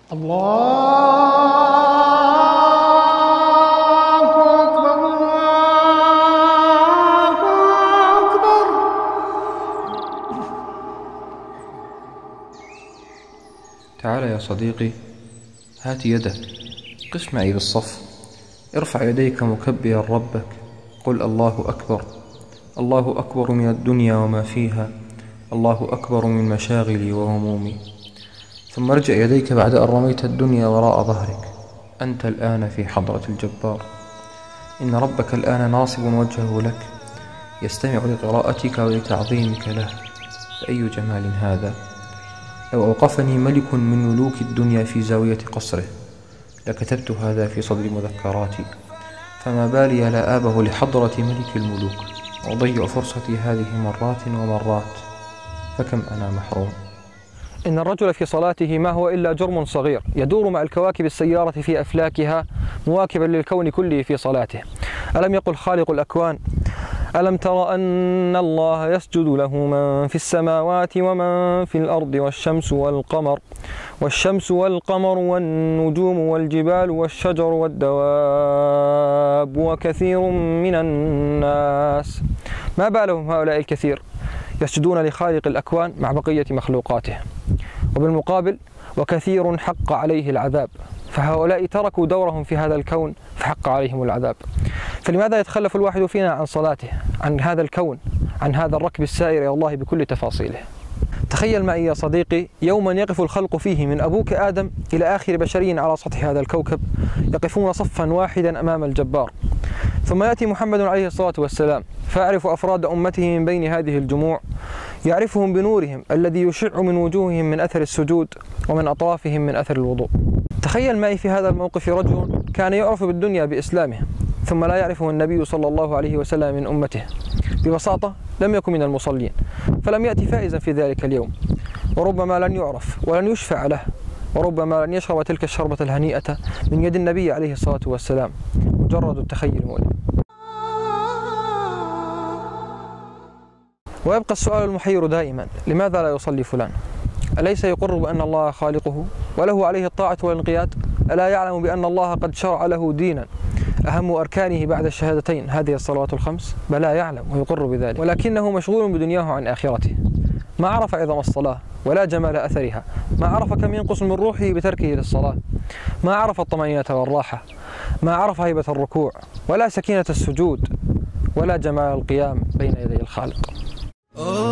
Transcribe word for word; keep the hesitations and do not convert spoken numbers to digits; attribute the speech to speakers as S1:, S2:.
S1: الله أكبر الله أكبر.
S2: تعال يا صديقي، هات يدك، قف معي بالصف، ارفع يديك مكبرا ربك، قل الله أكبر. الله أكبر من الدنيا وما فيها، الله أكبر من مشاغلي وهمومي. ثم ارجع يديك بعد أن رميت الدنيا وراء ظهرك، أنت الآن في حضرة الجبار. إن ربك الآن ناصب وجهه لك، يستمع لقراءتك ولتعظيمك له. فأي جمال هذا! لو أوقفني ملك من ملوك الدنيا في زاوية قصره لكتبت هذا في صدر مذكراتي، فما بالي لا آبه لحضرة ملك الملوك وأضيع فرصتي هذه مرات ومرات، فكم أنا محروم.
S3: إن الرجل في صلاته ما هو إلا جرم صغير يدور مع الكواكب السيارة في أفلاكها مواكبا للكون كله في صلاته. ألم يقل خالق الأكوان: ألم تر أن الله يسجد له من في السماوات ومن في الأرض والشمس والقمر والشمس والقمر والنجوم والجبال والشجر والدواب وكثير من الناس. ما بالهم هؤلاء الكثير يسجدون لخالق الأكوان مع بقية مخلوقاته؟ وبالمقابل وكثير حق عليه العذاب، فهؤلاء تركوا دورهم في هذا الكون فحق عليهم العذاب. فلماذا يتخلف الواحد فينا عن صلاته، عن هذا الكون، عن هذا الركب السائر إلى الله بكل تفاصيله؟ تخيل معي يا صديقي يوما يقف الخلق فيه من أبوك آدم إلى آخر بشري على سطح هذا الكوكب يقفون صفا واحدا أمام الجبار، ثم يأتي محمد عليه الصلاة والسلام فيعرف أفراد أمته من بين هذه الجموع، يعرفهم بنورهم الذي يشع من وجوههم من أثر السجود ومن أطرافهم من أثر الوضوء. تخيل معي في هذا الموقف رجل كان يعرف بالدنيا بإسلامه ثم لا يعرفه النبي صلى الله عليه وسلم من أمته، ببساطة لم يكن من المصلين، فلم يأتي فائزا في ذلك اليوم، وربما لن يعرف ولن يشفع له، وربما لن يشرب تلك الشربة الهنيئة من يد النبي عليه الصلاة والسلام. مجرد التخيل مؤلم. ويبقى السؤال المحير دائما: لماذا لا يصلي فلان؟ أليس يقر بأن الله خالقه وله عليه الطاعة والانقياد؟ ألا يعلم بأن الله قد شرع له دينا أهم أركانه بعد الشهادتين هذه الصلوات الخمس؟ بلى يعلم ويقر بذلك، ولكنه مشغول بدنياه عن آخرته. ما عرف عظم الصلاة ولا جمال أثرها، ما عرف كم ينقص من روحه بتركه للصلاة، ما عرف الطمأنينة والراحة، ما عرف هيبة الركوع ولا سكينة السجود ولا جمال القيام بين يدي الخالق.